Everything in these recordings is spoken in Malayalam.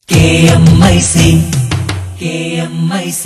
KMIC, KMIC,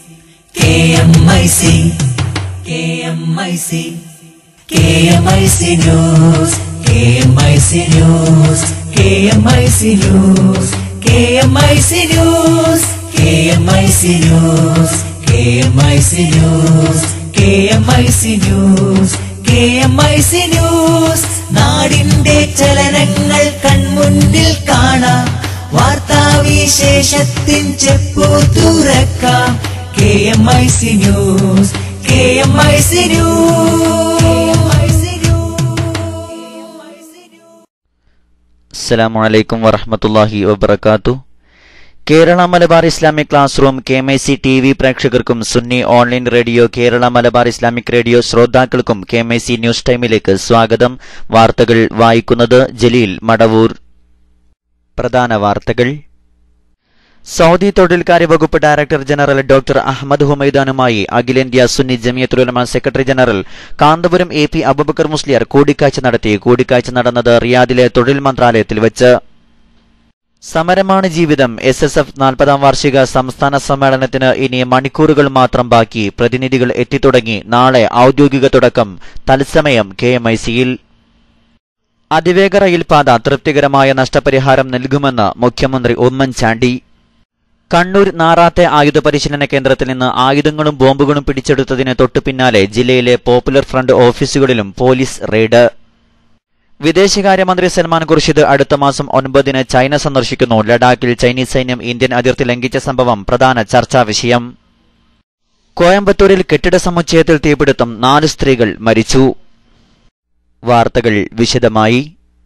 KMIC, KMIC, KMIC News, KMIC News, KMIC News, KMIC News, KMIC News, KMIC News, KMIC News, KMIC News, നാടിന്റെ ചലനങ്ങൾ കൺമുന്നിൽ കാണാം, വാർത്താവിശേഷത്തിൻ ചെപ്പു തുറക്കാം. KMIC News, KMIC News. അസ്സലാമു അലൈക്കും വറഹ്മത്തുള്ളാഹി വബറകാതുഹു. Kerala Malabar Islamic class room KMIC TV പ്രേക്ഷകർക്കും Sunni online radio Kerala Malabar Islamic radio ശ്രോതാക്കൾക്കും KMIC ന്യൂസ് ടൈമിലേക്ക് സ്വാഗതം. വാർത്തകൾ വായിക്കുന്നത് ജലീൽ മടവൂർ. പ്രധാന വാർത്തകൾ. സൗദി തൊഴിൽക്കാര്യ വകുപ്പ് ഡയറക്ടർ ജനറൽ ഡോക്ടർ അഹമ്മദ് ഹുമൈദാനുമായി അഖിലേന്ത്യാ Sunni Jamiyyathul Ulama secretary general Kanthapuram AP Abubakar Musliyar കൂടിക്കാഴ്ച നടത്തി. കൂടിക്കാഴ്ച നടന്നത് റിയാദിലെ തൊഴിൽ മന്ത്രാലയത്തിൽ വെച്ച്. സമരമാണ് ജീവിതം. SSF 40ാം വാർഷിക സംസ്ഥാന സമ്മേളനത്തിന് ഇനി മണിക്കൂറുകൾ മാത്രം ബാക്കി. പ്രതിനിധികൾ എത്തിത്തുടങ്ങി. നാളെ ഔദ്യോഗിക തുടക്കം. തത്സമയം KMIC-യിൽ. അതിവേഗ റെയിൽപാത തൃപ്തികരമായ നഷ്ടപരിഹാരം നൽകുമെന്ന് മുഖ്യമന്ത്രി ഉമ്മൻചാണ്ടി. കണ്ണൂർ നാറാത്തെ ആയുധ പരിശീലന കേന്ദ്രത്തിൽ നിന്ന് ആയുധങ്ങളും ബോംബുകളും പിടിച്ചെടുത്തതിന് തൊട്ടുപിന്നാലെ ജില്ലയിലെ പോപ്പുലർ ഫ്രണ്ട് ഓഫീസുകളിലും പോലീസ് റെയ്ഡ്. വിദേശകാര്യമന്ത്രി സൽമാൻ ഖുർഷിദ് അടുത്ത മാസം 9-ന് ചൈന സന്ദർശിക്കുന്നു. ലഡാക്കിൽ ചൈനീസ് സൈന്യം ഇന്ത്യൻ അതിർത്തി ലംഘിച്ച സംഭവം പ്രധാന ചർച്ചാ വിഷയം. കോയമ്പത്തൂരിൽ കെട്ടിട സമുച്ചയത്തിൽ തീപിടുത്തം, 4 സ്ത്രീകൾ മരിച്ചു. വാർത്തകൾ വിശദമായി.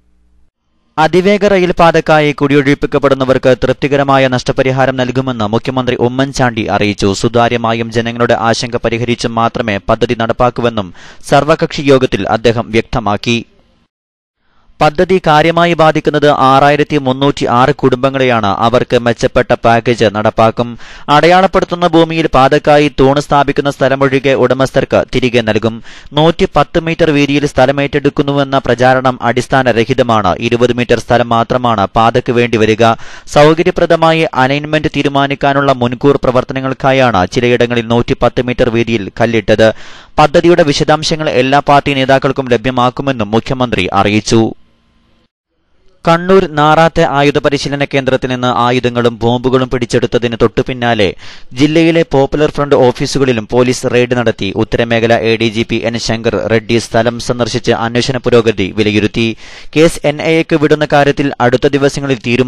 അതിവേഗ റെയിൽപാതക്കായി കുടിയൊഴിപ്പിക്കപ്പെടുന്നവർക്ക് തൃപ്തികരമായ നഷ്ടപരിഹാരം നൽകുമെന്ന് മുഖ്യമന്ത്രി ഉമ്മൻചാണ്ടി അറിയിച്ചു. സുതാര്യമായും ജനങ്ങളുടെ ആശങ്ക പരിഹരിച്ചും മാത്രമേ പദ്ധതി നടപ്പാക്കുവെന്നും സർവകക്ഷി യോഗത്തിൽ അദ്ദേഹം വ്യക്തമാക്കി. പദ്ധതി കാര്യമായി ബാധിക്കുന്നത് 6306 കുടുംബങ്ങളെയാണ്. അവർക്ക് മെച്ചപ്പെട്ട പാക്കേജ് നടപ്പാക്കും. അടയാളപ്പെടുത്തുന്ന ഭൂമിയിൽ പാതക്കായി തൂണ് സ്ഥാപിക്കുന്ന സ്ഥലമൊഴികെ ഉടമസ്ഥർക്ക് തിരികെ നൽകും. 110 മീറ്റർ വീതിയിൽ സ്ഥലമേറ്റെടുക്കുന്നുവെന്ന പ്രചാരണം അടിസ്ഥാനരഹിതമാണ്. 20 മീറ്റർ സ്ഥലം മാത്രമാണ് പാതയ്ക്ക് വേണ്ടി വരിക. സൗകര്യപ്രദമായി അലൈൻമെന്റ് തീരുമാനിക്കാനുള്ള മുൻകൂർ പ്രവർത്തനങ്ങൾക്കായാണ് ചിലയിടങ്ങളിൽ 110 മീറ്റർ വീതിയിൽ കല്ലിട്ടത്. പദ്ധതിയുടെ വിശദാംശങ്ങൾ എല്ലാ പാർട്ടി നേതാക്കൾക്കും ലഭ്യമാക്കുമെന്നും മുഖ്യമന്ത്രി അറിയിച്ചു. കണ്ണൂർ നാറാത്തെ ആയുധ പരിശീലന കേന്ദ്രത്തിൽ നിന്ന് ആയുധങ്ങളും ബോംബുകളും പിടിച്ചെടുത്തതിന് തൊട്ടുപിന്നാലെ ജില്ലയിലെ പോപ്പുലർ ഫ്രണ്ട് ഓഫീസുകളിലും പോലീസ് റെയ്ഡ് നടത്തി. ഉത്തരമേഖല ADGP N ശങ്കർ റെഡ്ഡി സ്ഥലം സന്ദർശിച്ച് അന്വേഷണ പുരോഗതി വിലയിരുത്തി. കേസ് NIAക്ക് വിടുന്ന കാര്യത്തിൽ അടുത്ത ദിവസങ്ങളിൽ തീരുമാനം.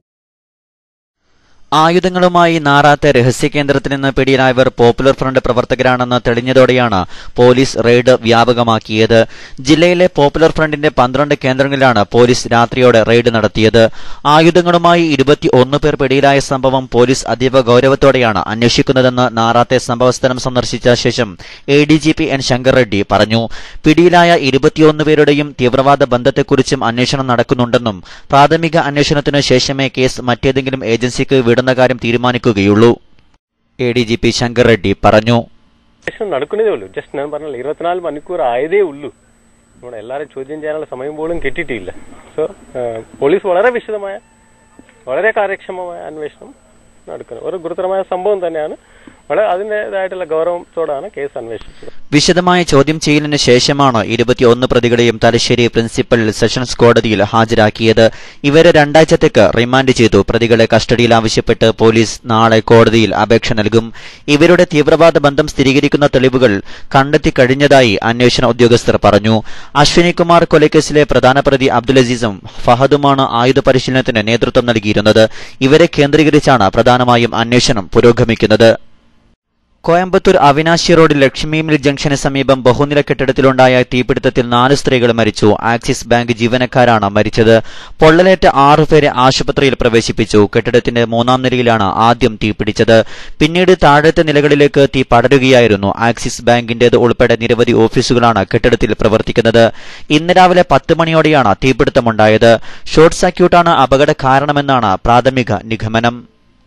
ആയുധങ്ങളുമായി നാറാത്തെ രഹസ്യകേന്ദ്രത്തിൽ നിന്ന് പിടിയിലായവർ പോപ്പുലർ ഫ്രണ്ട് പ്രവർത്തകരാണെന്ന് തെളിഞ്ഞതോടെയാണ് പോലീസ് റെയ്ഡ് വ്യാപകമാക്കിയത്. ജില്ലയിലെ പോപ്പുലർ ഫ്രണ്ടിന്റെ 12 കേന്ദ്രങ്ങളിലാണ് പോലീസ് രാത്രിയോടെ റെയ്ഡ് നടത്തിയത്. ആയുധങ്ങളുമായി 21 പേർ പിടിയിലായ സംഭവം പോലീസ് അതീവ ഗൌരവത്തോടെയാണ് അന്വേഷിക്കുന്നതെന്ന് നാറാത്തെ സംഭവസ്ഥലം സന്ദർശിച്ച ശേഷം ADGP N ശങ്കർ റെഡ്ഡി പറഞ്ഞു. പിടിയിലായ 21 പേരുടെയും തീവ്രവാദ ബന്ധത്തെക്കുറിച്ചും അന്വേഷണം നടക്കുന്നുണ്ടെന്നും പ്രാഥമിക അന്വേഷണത്തിനു ശേഷമേ കേസ് മറ്റേതെങ്കിലും ഏജൻസിക്ക് വിടുന്ന കാര്യം തീരുമാനിക്കുകയുള്ളൂ. ADGP ശങ്കർ റെഡ്ഡി പറഞ്ഞു. നടക്കുന്നതേ ഉള്ളൂ. ജസ്റ്റ് ഞാൻ പറഞ്ഞ 24 മണിക്കൂർ ആയതേ ഉള്ളൂ. നമ്മുടെ എല്ലാവരും ചോദ്യം ചെയ്യാനുള്ള സമയം പോലും കിട്ടിയിട്ടില്ല. സോ പോലീസ് വളരെ വിശദമായ വളരെ കാര്യക്ഷമമായ അന്വേഷണം നടക്കുന്നത് ഒരു ഗുരുതരമായ സംഭവം തന്നെയാണ്. വളരെ അതിൻ്റെതായിട്ടുള്ള ഗൗരവത്തോടാണ് കേസ് അന്വേഷിച്ചത്. വിശദമായ ചോദ്യം ചെയ്യലിന് ശേഷമാണ് 21 പ്രതികളെയും തലശ്ശേരി പ്രിൻസിപ്പൽ സെഷൻസ് കോടതിയിൽ ഹാജരാക്കിയത്. ഇവരെ 2 ആഴ്ചത്തേക്ക് റിമാൻഡ് ചെയ്തു. പ്രതികളെ കസ്റ്റഡിയിൽ ആവശ്യപ്പെട്ട് പോലീസ് നാളെ കോടതിയിൽ അപേക്ഷ നൽകും. ഇവരുടെ തീവ്രവാദ ബന്ധം സ്ഥിരീകരിക്കുന്ന തെളിവുകൾ കണ്ടെത്തിക്കഴിഞ്ഞതായി അന്വേഷണ ഉദ്യോഗസ്ഥർ പറഞ്ഞു. അശ്വിനികുമാർ കൊലക്കേസിലെ പ്രധാന പ്രതി അബ്ദുൽ അസീസും ഫഹദുമാണ് ആയുധ പരിശീലനത്തിന് നേതൃത്വം നൽകിയിരുന്നത്. ഇവരെ കേന്ദ്രീകരിച്ചാണ് പ്രധാനമായും അന്വേഷണം പുരോഗമിക്കുന്നത്. കോയമ്പത്തൂർ അവിനാശി റോഡ് ലക്ഷ്മി മിൽ ജംഗ്ഷന് സമീപം ബഹുനില കെട്ടിടത്തിലുണ്ടായ തീപിടുത്തത്തിൽ 4 സ്ത്രീകൾ മരിച്ചു. ആക്സിസ് ബാങ്ക് ജീവനക്കാരാണ് മരിച്ചത്. പൊള്ളലേറ്റ 6 പേരെ ആശുപത്രിയിൽ പ്രവേശിപ്പിച്ചു. കെട്ടിടത്തിന്റെ 3ാം നിലയിലാണ് ആദ്യം തീപിടിച്ചത്. പിന്നീട് താഴത്തെ നിലകളിലേക്ക് തീ പടരുകയായിരുന്നു. ആക്സിസ് ബാങ്കിന്റേത് ഉൾപ്പെടെ നിരവധി ഓഫീസുകളാണ് കെട്ടിടത്തിൽ പ്രവർത്തിക്കുന്നത്. ഇന്ന് രാവിലെ 10 മണിയോടെയാണ് തീപിടുത്തമുണ്ടായത്. ഷോർട്ട് സർക്യൂട്ടാണ് അപകട കാരണമെന്നാണ് പ്രാഥമിക നിഗമനം.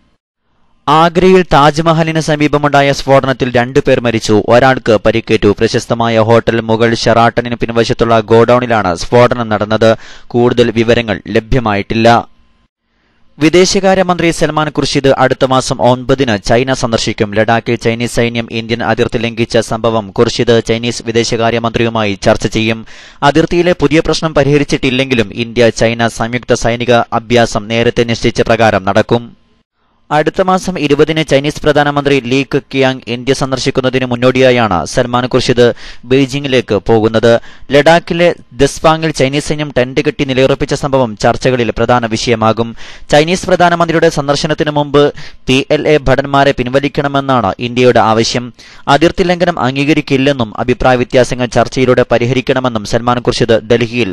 ആഗ്രയിൽ താജ്മഹലിന് സമീപമുണ്ടായ സ്ഫോടനത്തിൽ 2 പേർ മരിച്ചു. ഒരാൾക്ക് പരിക്കേറ്റു. പ്രശസ്തമായ ഹോട്ടൽ മുഗൾ ഷെറാട്ടണിന് പിൻവശത്തുള്ള ഗോഡൌണിലാണ് സ്ഫോടനം നടന്നത്. കൂടുതൽ വിവരങ്ങൾ ലഭ്യമായിട്ടില്ല. വിദേശകാര്യമന്ത്രി സൽമാൻ ഖുർഷിദ് അടുത്ത മാസം 9-ന് ചൈന സന്ദർശിക്കും. ലഡാക്കിൽ ചൈനീസ് സൈന്യം ഇന്ത്യൻ അതിർത്തി ലംഘിച്ച സംഭവം ഖുർഷിദ് ചൈനീസ് വിദേശകാര്യമന്ത്രിയുമായി ചർച്ച ചെയ്യും. അതിർത്തിയിലെ പുതിയ പ്രശ്നം പരിഹരിച്ചിട്ടില്ലെങ്കിലും ഇന്ത്യ ചൈന സംയുക്ത സൈനിക അഭ്യാസം നേരത്തെ നിശ്ചയിച്ച പ്രകാരം നടക്കും. അടുത്ത മാസം 20-ന് ചൈനീസ് പ്രധാനമന്ത്രി ലീ കെക്യാങ് ഇന്ത്യ സന്ദർശിക്കുന്നതിന് മുന്നോടിയായാണ് സൽമാൻ ഖുർഷിദ് ബെയ്ജിംഗിലേക്ക് പോകുന്നത്. ലഡാക്കിലെ ദസ്പാങ്ങിൽ ചൈനീസ് സൈന്യം ടെന്റ് കെട്ടി നിലയുറപ്പിച്ച സംഭവം ചർച്ചകളിൽ പ്രധാന വിഷയമാകും. ചൈനീസ് പ്രധാനമന്ത്രിയുടെ സന്ദർശനത്തിന് മുമ്പ് PLA ഭടന്മാരെ പിൻവലിക്കണമെന്നാണ് ഇന്ത്യയുടെ ആവശ്യം. അതിർത്തി ലംഘനം അംഗീകരിക്കില്ലെന്നും അഭിപ്രായ വ്യത്യാസങ്ങൾ ചർച്ചയിലൂടെ പരിഹരിക്കണമെന്നും സൽമാൻ ഖുർഷിദ് ഡൽഹിയിൽ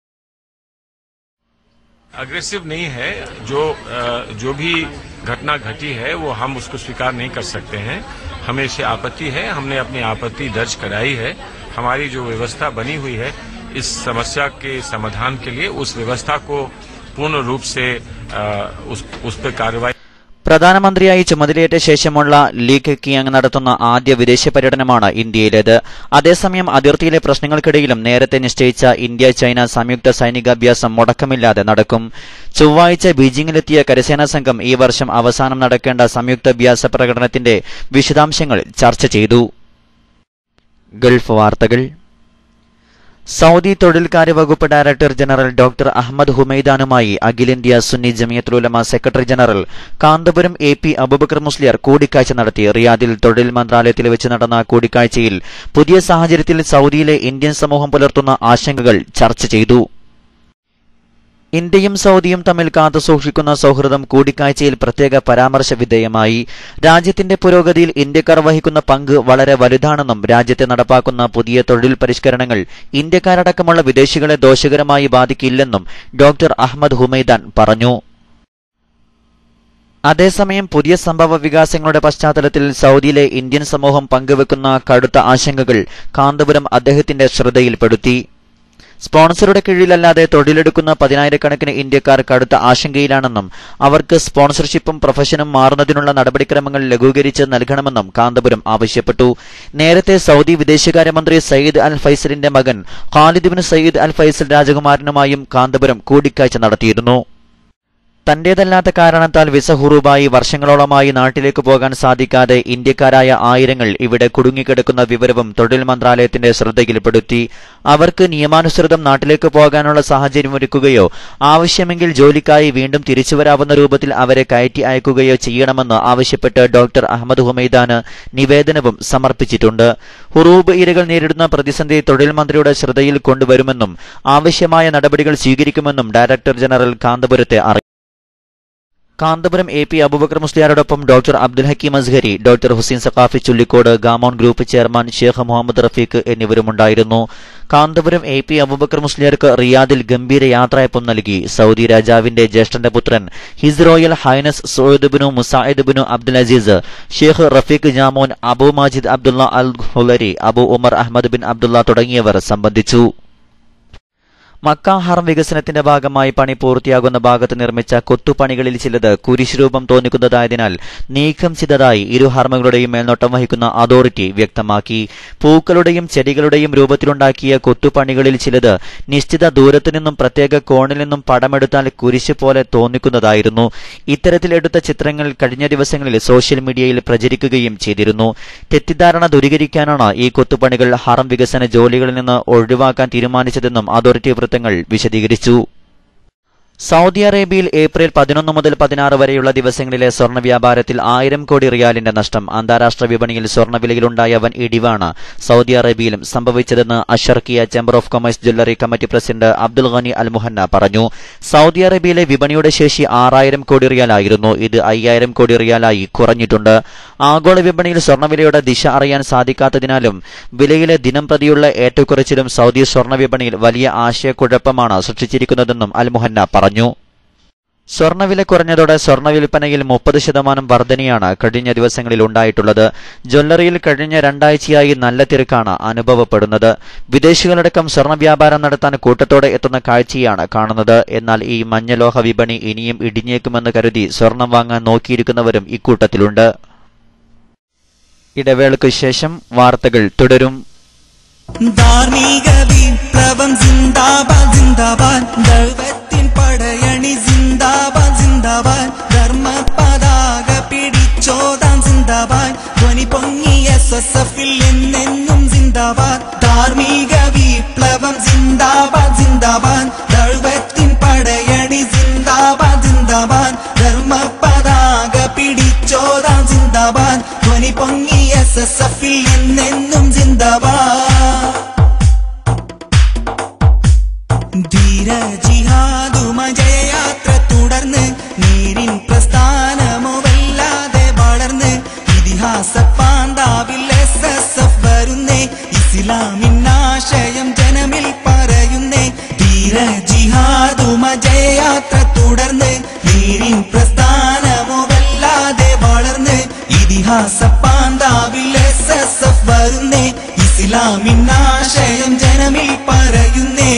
अग्रेसिव नहीं है। जो भी घटना घटी है वो हम उसको स्वीकार नहीं कर सकते हैं। हमें इससे आपत्ति है, हमने अपनी आपत्ति दर्ज कराई है। हमारी जो व्यवस्था बनी हुई है इस समस्या के समाधान के लिए उस व्यवस्था को पूर्ण रूप से उस पर कार्रवाई പ്രധാനമന്ത്രിയായി ചുമതലയേറ്റ ശേഷമുള്ള ലീ കെക്യാങ് നടത്തുന്ന ആദ്യ വിദേശ പര്യടനമാണ് ഇന്ത്യയിലേത്. അതേസമയം അതിർത്തിയിലെ പ്രശ്നങ്ങൾക്കിടയിലും നേരത്തെ നിശ്ചയിച്ച ഇന്ത്യ ചൈന സംയുക്ത സൈനികാഭ്യാസം മുടക്കമില്ലാതെ നടക്കും. ചൊവ്വാഴ്ച ബീജിംഗിലെത്തിയ കരസേനാ സംഘം ഈ വർഷം അവസാനം നടക്കേണ്ട സംയുക്താഭ്യാസ പ്രകടനത്തിന്റെ വിശദാംശങ്ങൾ ചർച്ച ചെയ്തു. ഗൾഫ് വാർത്തകൾ. സൗദി തൊഴിൽകാര്യ വകുപ്പ് ഡയറക്ടർ ജനറൽ ഡോക്ടർ അഹമ്മദ് ഹുമൈദാനുമായി അഖിലേന്ത്യാ Sunni Jamiyyathul Ulama secretary general Kanthapuram AP Abubakar Musliyar കൂടിക്കാഴ്ച നടത്തി. റിയാദിൽ തൊഴിൽ മന്ത്രാലയത്തിൽ വെച്ച് നടന്ന കൂടിക്കാഴ്ചയിൽ പുതിയ സാഹചര്യത്തിൽ സൗദിയിലെ ഇന്ത്യൻ സമൂഹം പുലർത്തുന്ന ആശങ്കകൾ ചർച്ച ചെയ്തു. ഇന്ത്യയും സൗദിയും തമ്മിൽ കാത്തുസൂക്ഷിക്കുന്ന സൗഹൃദം കൂടിക്കാഴ്ചയിൽ പ്രത്യേക പരാമർശ വിധേയമായി. രാജ്യത്തിന്റെ പുരോഗതിയിൽ ഇന്ത്യക്കാർ വഹിക്കുന്ന പങ്ക് വളരെ വലുതാണെന്നും രാജ്യത്തെ നടപ്പാക്കുന്ന പുതിയ തൊഴിൽ പരിഷ്കരണങ്ങൾ ഇന്ത്യക്കാരടക്കമുള്ള വിദേശികളെ ദോഷകരമായി ബാധിക്കില്ലെന്നും ഡോക്ടർ അഹമ്മദ് ഹുമൈദാൻ പറഞ്ഞു. അതേസമയം പുതിയ സംഭവ വികാസങ്ങളുടെ പശ്ചാത്തലത്തിൽ സൗദിയിലെ ഇന്ത്യൻ സമൂഹം പങ്കുവെക്കുന്ന കടുത്ത ആശങ്കകൾ കാന്തപുരം അദ്ദേഹത്തിന്റെ ശ്രദ്ധയിൽപ്പെടുത്തി. സ്പോൺസറുടെ കീഴിലല്ലാതെ തൊഴിലെടുക്കുന്ന 10,000-കണക്കിന് ഇന്ത്യക്കാർ കടുത്ത ആശങ്കയിലാണെന്നും അവർക്ക് സ്പോൺസർഷിപ്പും പ്രൊഫഷനും മാറുന്നതിനുള്ള നടപടിക്രമങ്ങൾ ലഘൂകരിച്ച് നൽകണമെന്നും കാന്തപുരം ആവശ്യപ്പെട്ടു. നേരത്തെ സൗദി വിദേശകാര്യമന്ത്രി സയ്യിദ് അൽ ഫൈസലിന്റെ മകൻ Khalid bin Sayyid al Faisal രാജകുമാരനുമായും കാന്തപുരം കൂടിക്കാഴ്ച നടത്തിയിരുന്നു. തന്റേതല്ലാത്ത കാരണത്താൽ വിസ ഹുറൂബായി വർഷങ്ങളോളമായി നാട്ടിലേക്ക് പോകാൻ സാധിക്കാതെ ഇന്ത്യക്കാരായ ആയിരങ്ങൾ ഇവിടെ കുടുങ്ങിക്കിടക്കുന്ന വിവരവും തൊഴിൽ മന്ത്രാലയത്തിന്റെ ശ്രദ്ധയിൽപ്പെടുത്തി. അവർക്ക് നിയമാനുസൃതം നാട്ടിലേക്ക് പോകാനുള്ള സാഹചര്യമൊരുക്കുകയോ ആവശ്യമെങ്കിൽ ജോലിക്കായി വീണ്ടും തിരിച്ചുവരാവുന്ന രൂപത്തിൽ അവരെ കയറ്റി അയക്കുകയോ ചെയ്യണമെന്ന് ആവശ്യപ്പെട്ട് ഡോക്ടർ അഹമ്മദ് ഹുമൈദാന് നിവേദനവും സമർപ്പിച്ചിട്ടുണ്ട്. ഹുറൂബ് ഇരകൾ നേരിടുന്ന പ്രതിസന്ധി തൊഴിൽ മന്ത്രിയുടെ ശ്രദ്ധയിൽ കൊണ്ടുവരുമെന്നും ആവശ്യമായ നടപടികൾ സ്വീകരിക്കുമെന്നും ഡയറക്ടർ ജനറൽ കാന്തപുരത്തെ അറിയിച്ചു. കാന്തപുരം AP അബൂബക്കർ മുസ്ലിയാരോടൊപ്പം doctor Abdul Hakeem Azhari, doctor Hussain Saqafi Chullikode, Gamon group chairman Sheikh Muhammad Rafeeq എന്നിവരുമുണ്ടായിരുന്നു. കാന്തപുരം AP അബൂബക്കർ മുസ്ലിയാർക്ക് റിയാദിൽ ഗംഭീര യാത്രയപ്പം നൽകി. സൗദി രാജാവിന്റെ ജ്യേഷ്ഠന്റെ പുത്രൻ his royal highness Saud bin Musaid bin Abdul Aziz, Sheikh Rafeeq Jamon, Abu Majid Abdullah al Hulari, Abu Umar Ahmad bin Abdullah തുടങ്ങിയവർ സംബന്ധിച്ചു. മക്ക ഹറം വികസനത്തിന്റെ ഭാഗമായി പണി പൂർത്തിയാകുന്ന ഭാഗത്ത് നിർമ്മിച്ച കൊത്തുപണികളിൽ ചിലത് കുരിശ് രൂപം തോന്നിക്കുന്നതായതിനാൽ നീക്കം ചെയ്തതായി ഇരു ഹറമുകളുടെയും മേൽനോട്ടം വഹിക്കുന്ന അതോറിറ്റി വ്യക്തമാക്കി. പൂക്കളുടെയും ചെടികളുടെയും രൂപത്തിലുണ്ടാക്കിയ കൊത്തുപണികളിൽ ചിലത് നിശ്ചിത ദൂരത്തു നിന്നും പ്രത്യേക കോണിൽ നിന്നും പടമെടുത്താൽ കുരിശ് പോലെ തോന്നിക്കുന്നതായിരുന്നു. ഇത്തരത്തിലെടുത്ത ചിത്രങ്ങൾ കഴിഞ്ഞ ദിവസങ്ങളിൽ സോഷ്യൽ മീഡിയയിൽ പ്രചരിക്കുകയും ചെയ്തിരുന്നു. തെറ്റിദ്ധാരണ ദൂരീകരിക്കാനാണ് ഈ കൊത്തുപണികൾ ഹറം വികസന ജോലികളിൽ നിന്ന് ഒഴിവാക്കാൻ തീരുമാനിച്ചതെന്നും അതോറിറ്റി വിശദീകരിച്ചു. സൗദി അറേബ്യയിൽ ഏപ്രിൽ 11 മുതൽ 16 വരെയുള്ള ദിവസങ്ങളിലെ സ്വർണ്ണ വ്യാപാരത്തിൽ 1000 കോടി റിയാലിന്റെ നഷ്ടം. അന്താരാഷ്ട്ര വിപണിയിൽ സ്വർണ്ണവിലയിലുണ്ടായ വൻ ഇടിവാണ് സൗദി അറേബ്യയിലും സംഭവിച്ചതെന്ന് Asharqia chamber of commerce jewellery committee president Abdul Ghani al Muhanna പറഞ്ഞു. സൗദി അറേബ്യയിലെ വിപണിയുടെ ശേഷി 6000 കോടി റിയാലായിരുന്നു. ഇത് 5000 കോടി റിയാലായി കുറഞ്ഞിട്ടുണ്ട്. ആഗോള വിപണിയിൽ സ്വർണ്ണവിലയുടെ ദിശ അറിയാൻ സാധിക്കാത്തതിനാലും വിലയിലെ ദിനം പ്രതിയുള്ള ഏറ്റക്കുറച്ചിലും സൗദി സ്വർണ്ണ വിപണിയിൽ വലിയ ആശയക്കുഴപ്പമാണ് സൃഷ്ടിച്ചിരിക്കുന്നതെന്നും അൽ മുഹന്ന പറഞ്ഞു. സ്വർണ്ണവില കുറഞ്ഞതോടെ സ്വർണ്ണ വിൽപ്പനയിൽ 30% വർധനയാണ് കഴിഞ്ഞ ദിവസങ്ങളിൽ ഉണ്ടായിട്ടുള്ളത്. ജ്വല്ലറിയിൽ കഴിഞ്ഞ 2 ആഴ്ചയായി നല്ല തിരക്കാണ് അനുഭവപ്പെടുന്നത്. വിദേശികളടക്കം സ്വർണ്ണ വ്യാപാരം നടത്താൻ കൂട്ടത്തോടെ എത്തുന്ന കാഴ്ചയാണ് കാണുന്നത്. എന്നാൽ ഈ മഞ്ഞലോഹ വിപണി ഇനിയും ഇടിഞ്ഞേക്കുമെന്ന് കരുതി സ്വർണം വാങ്ങാൻ നോക്കിയിരിക്കുന്നവരും ഇക്കൂട്ടത്തിലുണ്ട്. ഇടവേളയ്ക്കു ശേഷം വാർത്തകൾ തുടരും. ധാർമ്മിക വിപ്ലവം ജിന്ദാബാദ് ജിന്ദാബാദ്, ദൈവത്തിൻ പടയണി ജിന്ദാബാദ് ജിന്ദാബാദ്. ജിന്ദാബാദ് ദൗവത്തിൻ പടയണി ജിന്ദാബാദ് ജിന്ദാബാദ് ധർമ്മ പതാക പിടിച്ചോതാം ജിന്ദാബാദ് ധ്വനി പൊങ്ങി SSFിൽ എന്നെന്നും ജിന്ദാബാദ് ധീര ജിഹാദുമജയാത്ര തുടർന്ന് നീരിൻ പ്രസ്ഥാനമോ വല്ലാതെ വളർന്ന് ഇതിഹാസ പാന്താവിൽ SSF വരുന്നേ ഇസ്ലാമിനാശയം ജനമിൽ പറയുന്നേ ധീര ജിഹാദുമജയാത്ര തുടർന്ന് നീരിൻ പ്രസ്ഥാനമോ വല്ലാതെ വളർന്ന് ഇതിഹാസ പാന്താവിൽ SSF വരുന്നേ ഇസ്ലാമിനാശയം ജനമിൽ പറയുന്നേ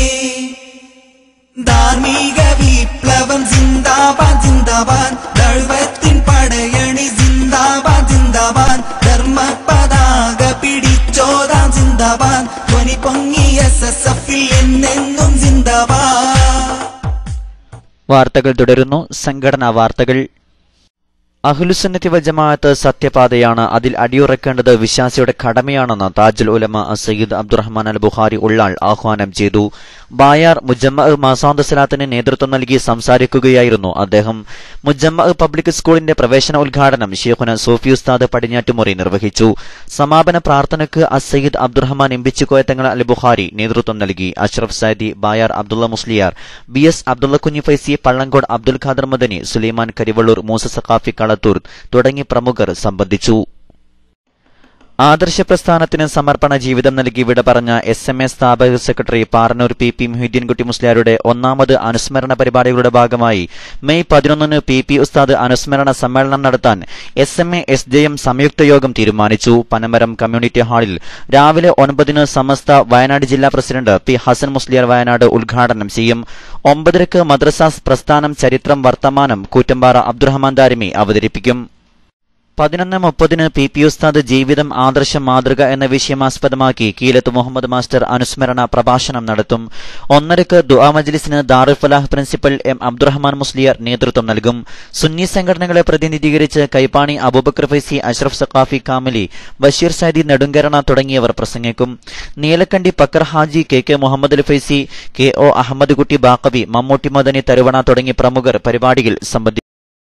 ധാർമ്മിക വിപ്ലവം ജിന്ദാബാദ് ജിന്ദാബാദ് ദൗവത്തിൻ പടയണി ജിന്ദാബാദ് ജിന്ദാബാദ് ധർമ്മ പതാക പിടിച്ചോതാം ജിന്ദാബാദ് ധ്വനി പൊങ്ങി SSFിൽ എന്നെന്നും ജിന്ദാബാദ്. വാർത്തകൾ തുടരുന്നു. സംഘടനാ വാർത്തകൾ. അഹ്ലുസുന്നത്തി വൽ ജമാഅത്ത് സത്യപാതയാണ്, അതിൽ അടിയുറക്കേണ്ടത് വിശ്വാസിയുടെ കടമയാണെന്ന് താജുൽ ഉലമ സയ്യിദ് അബ്ദുറഹ്മാൻ അൽ ബുഖാരി ഉള്ളാൾ ആഹ്വാനം ചെയ്തു. ബായാർ മുജമ്മഅ് മാസാന്ത സലാത്തിന് നേതൃത്വം നൽകി സംസാരിക്കുകയായിരുന്നു അദ്ദേഹം. മുജമ്മഅ് പബ്ലിക് സ്കൂളിന്റെ പ്രവേശന ഉദ്ഘാടനം ശൈഖുന സൂഫി ഉസ്താദ് പടിഞ്ഞാറ്റുമുറി നിർവഹിച്ചു. സമാപന പ്രാർത്ഥനയ്ക്ക് സയ്യിദ് അബ്ദുറഹ്മാൻ ഇമ്പിച്ചുകോയ തങ്ങൾ അൽ ബുഖാരി നേതൃത്വം നൽകി. അഷ്റഫ് സൈദി, ബായാർ അബ്ദുള്ള മുസ്ലിയാർ, BS അബ്ദുള്ള കുഞ്ഞി ഫൈസി, പള്ളങ്കോട് അബ്ദുൽ ഖാദർ മദനി, സുലൈമാൻ കരിവള്ളൂർ, മൂസ സഖാഫി കളത്തൂർ തുടങ്ങി പ്രമുഖർ സംബന്ധിച്ചു. ആദർശ പ്രസ്ഥാനത്തിന് സമർപ്പണ ജീവിതം നൽകി വിട പറഞ്ഞ SMA സ്ഥാപക സെക്രട്ടറി പാറന്നൂർ PP മുഹീദ്ദീൻകുട്ടി മുസ്ലിയാരുടെ ഒന്നാമത് അനുസ്മരണ പരിപാടികളുടെ ഭാഗമായി മെയ് 11 PP ഉസ്താദ് അനുസ്മരണ സമ്മേളനം നടത്താൻ SMA SJM സംയുക്ത യോഗം തീരുമാനിച്ചു. പനമരം കമ്മ്യൂണിറ്റി ഹാളിൽ രാവിലെ 9 സമസ്ത വയനാട് ജില്ലാ പ്രസിഡന്റ് P ഹസൻ മുസ്ലിയാർ വയനാട് ഉദ്ഘാടനം ചെയ്യും. 9 മദ്രസ പ്രസ്ഥാനം ചരിത്രം വർത്തമാനം കൂറ്റമ്പാറ അബ്ദുറഹ്മാൻ ദാരിമി അവതരിപ്പിക്കും. 11:30 PP ഉസ്താദ് ജീവിതം ആദർശ മാതൃക എന്ന വിഷയമാസ്പദമാക്കി കീലത്ത് മുഹമ്മദ് മാസ്റ്റർ അനുസ്മരണ പ്രഭാഷണം നടത്തും. 1:30 ദുആ മജ്ലിസിന് ദാറുൽ ഫലാഹ് പ്രിൻസിപ്പൽ M അബ്ദുറഹ്മാൻ മുസ്ലിയാർ നേതൃത്വം നൽകും. സുന്നി സംഘടനകളെ പ്രതിനിധീകരിച്ച് കൈപ്പാണി അബൂബക്കർ ഫൈസി, അഷ്റഫ് സഖാഫി കാമലി, ബഷീർ സൈദി നെടുങ്കരണ തുടങ്ങിയവർ പ്രസംഗിക്കും. നീലക്കണ്ടി പക്കർ ഹാജി, KK മുഹമ്മദ് അൽ ഫൈസി, KO അഹമ്മദ് കുട്ടി ബാക്കവി, മമ്മൂട്ടി മദനി തരുവണ തുടങ്ങി പ്രമുഖർ പരിപാടിയിൽ സംബന്ധിക്കും.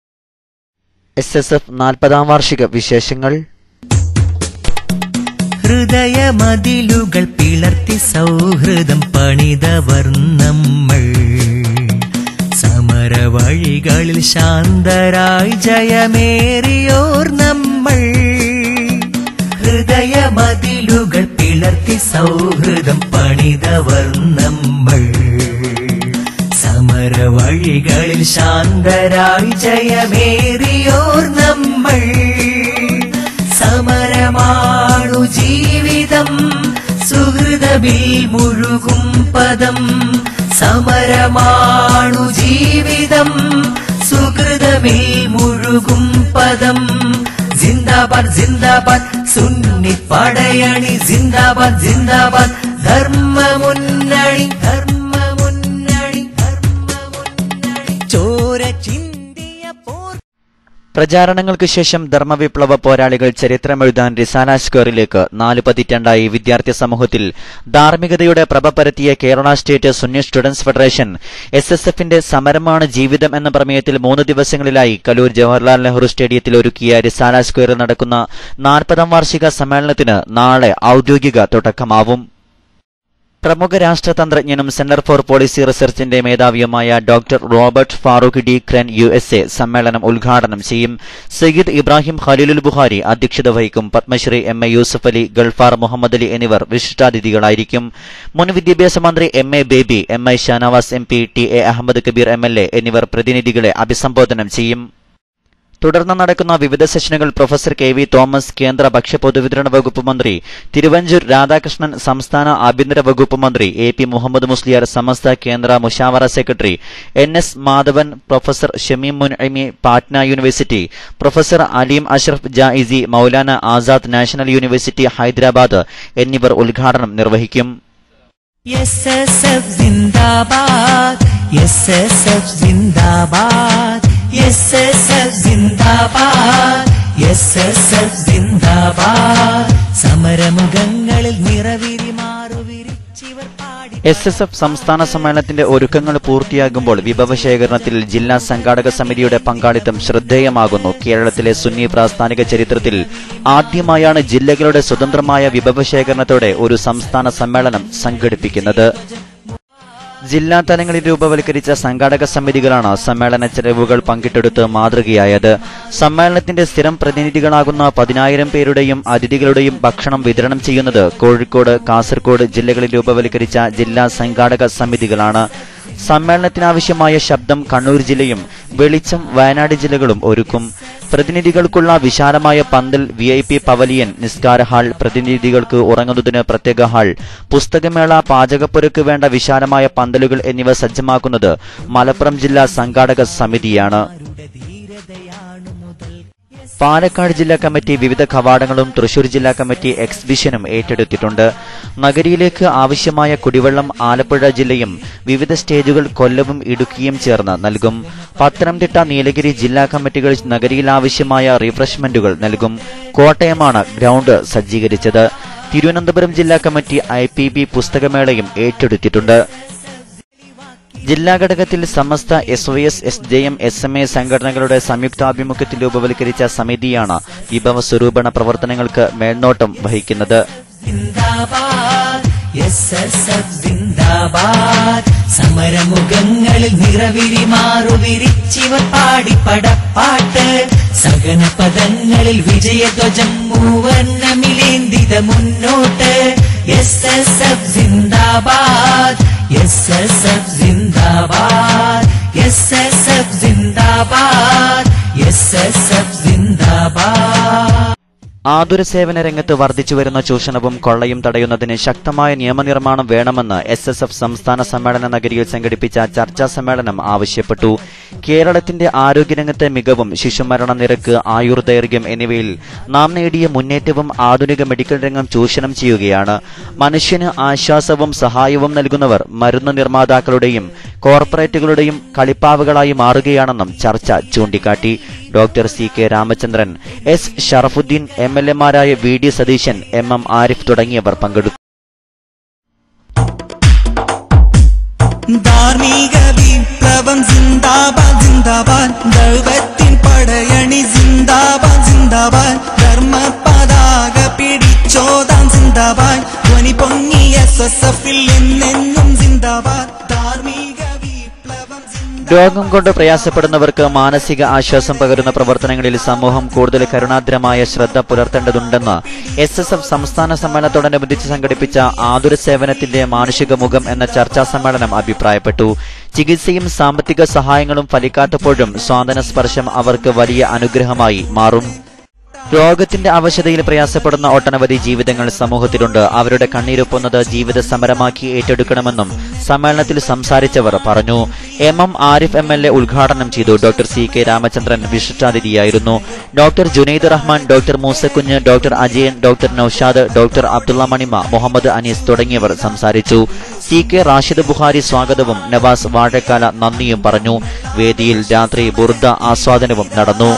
SSF 40ാം വാർഷിക വിശേഷങ്ങൾ. ഹൃദയമതിലുകൾ പിളർത്തി സൗഹൃദം പണിതവർ നമ്മൾ, സമരവഴികളിൽ ശാന്തരായി ജയമേറിയോർ നമ്മൾ. ഹൃദയമതിലുകൾ പിളർത്തി സൗഹൃദം പണിതവർ നമ്മൾ, സമരവഴികളിൽ ശാന്തരായി ജയമേറിയോർ നമ്മൾ. സമരമാണു ജീവിതം സുഹൃതമിൽ മുഴുകും പദം, സമരമാണു ജീവിതം സുഹൃതമിൽ മുഴുകും പദം. ജിന്ദാബാദ് ജിന്ദാബാദ് സുന്നി പടയണി, ജിന്ദാബാദ് ജിന്ദാബാദ് ധർമ്മ മുന്നണി, ചോര ചിന്തിയ പോർ. പ്രചാരണങ്ങൾക്ക് ശേഷം ധർമ്മവിപ്ലവ പോരാളികൾ ചരിത്രമെഴുതാൻ റിസാല സ്ക്വയറിലേക്ക് 4 പതിറ്റാണ്ടായി വിദ്യാർത്ഥി സമൂഹത്തിൽ ധാർമ്മികതയുടെ പ്രഭ പരത്തിയ Kerala state Sunni students federation SSFന്റെ സമരമാണ് ജീവിതം എന്ന പ്രമേയത്തിൽ 3 ദിവസങ്ങളിലായി കലൂർ ജവഹർലാൽ നെഹ്റു സ്റ്റേഡിയത്തിൽ ഒരുക്കിയ റിസാല സ്ക്വയറിൽ നടക്കുന്ന 40ാം വാർഷിക സമ്മേളനത്തിന് നാളെ ഔദ്യോഗിക തുടക്കമാവും. പ്രമുഖ രാഷ്ട്രതന്ത്രജ്ഞനും സെന്റർ ഫോർ പോളിസി റിസർച്ചിന്റെ മേധാവിയുമായ doctor Robert Farooq D Crane USA സമ്മേളനം ഉദ്ഘാടനം ചെയ്യും. സയ്യിദ് ഇബ്രാഹിം ഖലീലുൽ ബുഖാരി അധ്യക്ഷത വഹിക്കും. പത്മശ്രീ MA യൂസഫ് അലി, ഗൾഫാർ മുഹമ്മദ് അലി എന്നിവർ വിശിഷ്ടാതിഥികളായിരിക്കും. മുൻ വിദ്യാഭ്യാസ മന്ത്രി MA Baby, MI Shanavas MP, TA Ahmad Kabir MLA എന്നിവർ പ്രതിനിധികളെ അഭിസംബോധന ചെയ്യും. തുടർന്ന് നടക്കുന്ന വിവിധ സെഷനുകൾ പ്രൊഫസർ KV തോമസ്, കേന്ദ്ര ഭക്ഷ്യപൊതുവിതരണ വകുപ്പ് മന്ത്രി, തിരുവഞ്ചൂർ രാധാകൃഷ്ണൻ സംസ്ഥാന ആഭ്യന്തര വകുപ്പ് മന്ത്രി, AP മുഹമ്മദ് മുസ്ലിയാർ സമസ്ത കേന്ദ്ര Mushawara secretary, NS Madhavan, professor Shamim മുൻഇമി Patna university, professor Aleem Ashraf Jaisi, Maulana Azad national university Hyderabad എന്നിവർ ഉദ്ഘാടനം നിർവഹിക്കും. SSF zindabad, SSF zindabad, SSF zindabad, SSF zindabad. സമരമുഖങ്ങളിൽ നിറവിരി മാറുവിരിച്ചിവർ പാടി SSF സംസ്ഥാന സമ്മേളനത്തിന്റെ ഒരുക്കങ്ങൾ പൂർത്തിയാകുമ്പോൾ വിഭവശേഖരണത്തിൽ ജില്ലാ സംഘാടക സമിതിയുടെ പങ്കാളിത്തം ശ്രദ്ധേയമാകുന്നു. കേരളത്തിലെ സുന്നി പ്രാസ്ഥാനിക ചരിത്രത്തിൽ ആദ്യമായാണ് ജില്ലകളുടെ സ്വതന്ത്രമായ വിഭവശേഖരണത്തോടെ ഒരു സംസ്ഥാന സമ്മേളനം സംഘടിപ്പിക്കുന്നത്. ജില്ലാ തലങ്ങളിൽ രൂപവൽക്കരിച്ച സംഘാടക സമിതികളാണ് സമ്മേളന ചെലവുകൾ പങ്കിട്ടെടുത്ത് മാതൃകയായത്. സമ്മേളനത്തിന്റെ സ്ഥിരം പ്രതിനിധികളാകുന്ന 10,000 പേരുടെയും അതിഥികളുടെയും ഭക്ഷണം വിതരണം ചെയ്യുന്നത് കോഴിക്കോട്, കാസർഗോഡ് ജില്ലകളിൽ രൂപവൽക്കരിച്ച ജില്ലാ സംഘാടക സമിതികളാണ്. സമ്മേളനത്തിനാവശ്യമായ ശബ്ദം കണ്ണൂർ ജില്ലയും വെളിച്ചം വയനാട് ജില്ലകളും ഒരുക്കും. പ്രതിനിധികൾക്കുള്ള വിശാലമായ പന്തൽ, VIP പവലിയൻ, നിസ്കാര ഹാൾ, പ്രതിനിധികൾക്ക് ഉറങ്ങുന്നതിന് പ്രത്യേക ഹാൾ, പുസ്തകമേള, പാചകപ്പുരക്ക് വേണ്ട വിശാലമായ പന്തലുകൾ എന്നിവ സജ്ജമാക്കുന്നത് മലപ്പുറം ജില്ലാ സംഘാടക സമിതിയാണ്. പാലക്കാട് ജില്ലാ കമ്മിറ്റി വിവിധ കവാടങ്ങളും തൃശൂർ ജില്ലാ കമ്മിറ്റി എക്സിബിഷനും ഏറ്റെടുത്തിട്ടുണ്ട്. നഗരിയിലേക്ക് ആവശ്യമായ കുടിവെള്ളം ആലപ്പുഴ ജില്ലയും വിവിധ സ്റ്റേജുകൾ കൊല്ലവും ഇടുക്കിയും ചേർന്ന് നൽകും. പത്തനംതിട്ട, നീലഗിരി ജില്ലാ കമ്മിറ്റികൾ നഗരിയിൽ ആവശ്യമായ റിഫ്രഷ്മെന്റുകൾ നൽകും. കോട്ടയമാണ് ഗ്രൗണ്ട് സജ്ജീകരിച്ചത്. തിരുവനന്തപുരം ജില്ലാ കമ്മിറ്റി IPB പുസ്തകമേളയും ഏറ്റെടുത്തിട്ടുണ്ട്. ജില്ലാ ഘടകത്തിൽ സമസ്ത, SOS, SJM, SMA സംഘടനകളുടെ സംയുക്താഭിമുഖ്യത്തിൽ രൂപവൽക്കരിച്ച സമിതിയാണ് വിഭവ സ്വരൂപണ പ്രവർത്തനങ്ങൾക്ക് മേൽനോട്ടം വഹിക്കുന്നത്. സമരമുഖങ്ങളിൽ നിറവിരി മാറുവിരിച്ചിവർ പാടിപ്പടപ്പാട്ട്, സഹനപദങ്ങളിൽ വിജയധ്വജം മൂവർണ്ണമിലേന്തിത മുന്നോട്ട്. SSF സിന്ദാബാദ്, SSF സിന്ദാബാദ്, SSF സിന്ദാബാദ്, SSF സിന്ദാബാദ്. ആതുര സേവന രംഗത്ത് വർദ്ധിച്ചുവരുന്ന ചൂഷണവും കൊള്ളയും തടയുന്നതിന് ശക്തമായ നിയമനിർമ്മാണം വേണമെന്ന് SSF സംസ്ഥാന സമ്മേളന നഗരിയിൽ സംഘടിപ്പിച്ച ചർച്ചാ സമ്മേളനം ആവശ്യപ്പെട്ടു. കേരളത്തിന്റെ ആരോഗ്യരംഗത്തെ മികവും ശിശുമരണ നിരക്ക്, ആയുർദൈർഘ്യം എന്നിവയിൽ നാം നേടിയ മുന്നേറ്റവും ആധുനിക മെഡിക്കൽ രംഗം ചൂഷണം ചെയ്യുകയാണ്. മനുഷ്യന് ആശ്വാസവും സഹായവും നൽകുന്നവർ മരുന്ന് നിർമ്മാതാക്കളുടെയും കോർപ്പറേറ്റുകളുടെയും കളിപ്പാവുകളായി മാറുകയാണെന്നും ചർച്ച ചൂണ്ടിക്കാട്ടി. Doctor CK Ramachandran, S Sharafuddin, MLA മാരായ VD സതീശൻ, MM ആരിഫ് തുടങ്ങിയവർ പങ്കെടുത്തു. ധാർമ്മിക വിപ്ലവം സിന്ദാബാദ് സിന്ദാബാദ്, ദൈവത്തിൻ പടയണി സിന്ദാബാദ് സിന്ദാബാദ്, ധർമ്മ പതാക പിടിച്ചോതാം സിന്ദാബാദ്, ധ്വനി പൊങ്ങി SSFൽ എന്നെന്നും സിന്ദാബാദ്. ധാർമ്മിക വിപ്ലവം രോഗം കൊണ്ട് പ്രയാസപ്പെടുന്നവർക്ക് മാനസിക ആശ്വാസം പകരുന്ന പ്രവർത്തനങ്ങളിൽ സമൂഹം കൂടുതൽ കരുണാദ്രമായ ശ്രദ്ധ പുലർത്തേണ്ടതുണ്ടെന്ന് SSF സംസ്ഥാന സമ്മേളനത്തോടനുബന്ധിച്ച് സംഘടിപ്പിച്ച ആതുര സേവനത്തിന്റെ മാനുഷിക മുഖം എന്ന ചർച്ചാ സമ്മേളനം അഭിപ്രായപ്പെട്ടു. ചികിത്സയും സാമ്പത്തിക സഹായങ്ങളും ഫലിക്കാത്തപ്പോഴും സ്വാന്തന സ്പർശം അവർക്ക് വലിയ അനുഗ്രഹമായി മാറും. രോഗത്തിന്റെ അവശതയിൽ പ്രയാസപ്പെടുന്ന ഒട്ടനവധി ജീവിതങ്ങൾ സമൂഹത്തിലുണ്ട്. അവരുടെ കണ്ണീരൊപ്പുന്നത് ജീവിത സമരമാക്കി ഏറ്റെടുക്കണമെന്നും സമ്മേളനത്തിൽ സംസാരിച്ചവർ പറഞ്ഞു. MM ആരിഫ് MLA ഉദ്ഘാടനം ചെയ്തു. ഡോക്ടർ CK രാമചന്ദ്രൻ വിശിഷ്ടാതിഥിയായിരുന്നു. Doctor Junaid Rahman, doctor Moosakunju, doctor Ajayan, doctor Noushad, doctor Abdulla Manima, Muhammad Anees തുടങ്ങിയവർ സംസാരിച്ചു. CK റാഷിദ് ബുഖാരി സ്വാഗതവും നവാസ് വാഴക്കാല നന്ദിയും പറഞ്ഞു. വേദിയിൽ രാത്രി ബുർദ ആസ്വാദനവും നടന്നു.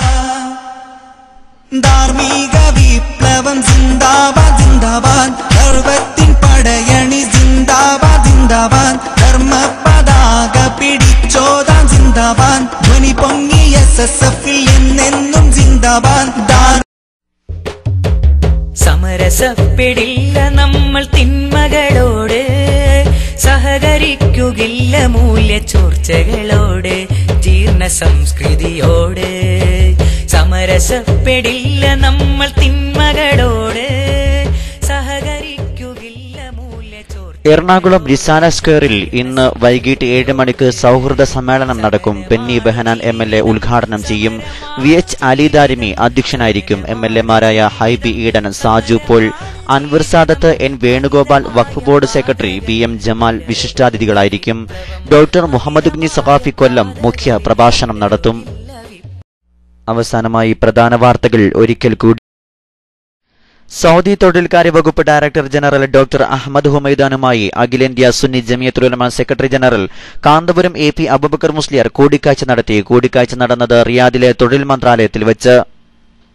ധാർമ്മിക വിപ്ലവം സിന്ദാബാദ് സിന്ദാബാദ്, ദൈവത്തിൻ പടയണി സിന്ദാബാദ് സിന്ദാബാദ്, ധർമ്മ പതാക പിടിച്ചോതാം സിന്ദാബാദ്, ധ്വനി പൊങ്ങി SSFൽ എന്നെന്നും സിന്ദാബാദ്. സമരസപ്പെടില്ല നമ്മൾ തിന്മകളോട്, സഹകരിക്കുകില്ല മൂല്യ ചോർച്ചകളോട്, ജീർണ സംസ്കൃതിയോട്. സമരസപ്പെടില്ല നമ്മൾ തിന്മകളോട്, സഹകരിക്കുകില്ല മൂല്യ ചോർച്ച. എറണാകുളം റിസാന സ്ക്വയറിൽ ഇന്ന് വൈകിട്ട് 7 മണിക്ക് സൗഹൃദ സമ്മേളനം നടക്കും. ബെന്നി ബെഹനാൻ MLA ഉദ്ഘാടനം ചെയ്യും. VH അലി ദാരിമി അധ്യക്ഷനായിരിക്കും. MLA മാരായ ഹൈബി ഈഡൻ, സാജു പോൾ, അൻവർ സാദത്ത്, N വേണുഗോപാൽ, വഖഫ് ബോർഡ് സെക്രട്ടറി BM ജമാൽ വിശിഷ്ടാതിഥികളായിരിക്കും. ഡോക്ടർ മുഹമ്മദ് ഉഗ്നി സഖാഫി കൊല്ലം മുഖ്യ പ്രഭാഷണം നടത്തും. അവസാനമായി പ്രധാന വാർത്തകൾ ഒരിക്കൽ കൂടി. സൗദി തൊഴിൽക്കാര്യ വകുപ്പ് ഡയറക്ടർ ജനറൽ ഡോക്ടർ അഹമ്മദ് ഹുമൈദാനുമായി അഖിലേന്ത്യാ Sunni Jamiyyathul Ulama secretary general Kanthapuram AP Abubakar Musliyar കൂടിക്കാഴ്ച നടത്തി. കൂടിക്കാഴ്ച നടന്നത് റിയാദിലെ തൊഴിൽ മന്ത്രാലയത്തിൽ വെച്ച്.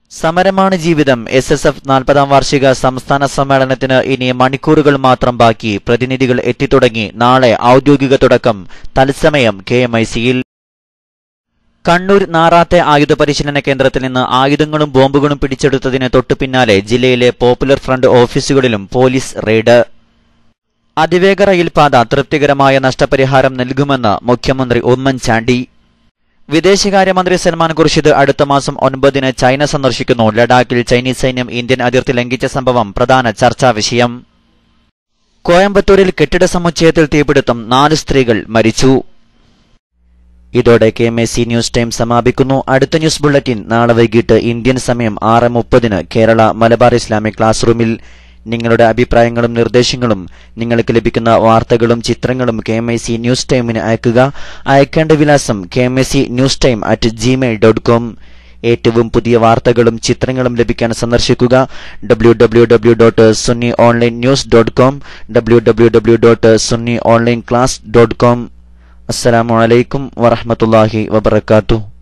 സമരമാണ് ജീവിതം. SSF 40ാം വാർഷിക സംസ്ഥാന സമ്മേളനത്തിന് ഇനി മണിക്കൂറുകൾ മാത്രം ബാക്കി. പ്രതിനിധികൾ എത്തിത്തുടങ്ങി. നാളെ ഔദ്യോഗിക തുടക്കം. തത്സമയം KMIC-യിൽ. കണ്ണൂർ നാറാത്തെ ആയുധ പരിശീലന കേന്ദ്രത്തിൽ നിന്ന് ആയുധങ്ങളും ബോംബുകളും പിടിച്ചെടുത്തതിന് തൊട്ടുപിന്നാലെ ജില്ലയിലെ പോപ്പുലർ ഫ്രണ്ട് ഓഫീസുകളിലും പോലീസ് റെയ്ഡ്. അതിവേഗ റെയിൽപാത തൃപ്തികരമായ നഷ്ടപരിഹാരം നൽകുമെന്ന് മുഖ്യമന്ത്രി ഉമ്മൻചാണ്ടി. വിദേശകാര്യമന്ത്രി സൽമാൻ ഖുർഷിദ് അടുത്ത മാസം 9-ന് ചൈന സന്ദർശിക്കുന്നു. ലഡാക്കിൽ ചൈനീസ് സൈന്യം ഇന്ത്യൻ അതിർത്തി ലംഘിച്ച സംഭവം പ്രധാന ചർച്ചാ വിഷയം. കോയമ്പത്തൂരിൽ കെട്ടിട സമുച്ചയത്തിൽ തീപിടുത്തം, 4 സ്ത്രീകൾ മരിച്ചു. ഇതോടെ KMIC ന്യൂസ് ടൈം സമാപിക്കുന്നു. അടുത്ത ന്യൂസ് ബുള്ളറ്റിൻ നാളെ വൈകിട്ട് ഇന്ത്യൻ സമയം 6:30-ന് കേരള മലബാർ ഇസ്ലാമിക് ക്ലാസ് റൂമിൽ. നിങ്ങളുടെ അഭിപ്രായങ്ങളും നിർദ്ദേശങ്ങളും നിങ്ങൾക്ക് ലഭിക്കുന്ന വാർത്തകളും ചിത്രങ്ങളും KMIC ന്യൂസ് ടൈമിന് അയക്കുക. അയക്കേണ്ട വിലാസം kmicnewstime@gmail.com. ഏറ്റവും പുതിയ വാർത്തകളും ചിത്രങ്ങളും ലഭിക്കാൻ സന്ദർശിക്കുക www.sunnyonlinenews.com, www.sunnyonlineclass.com. അസ്സലാമു അലൈക്കും വറഹ്മത്തുള്ളാഹി വബറകാതുഹു.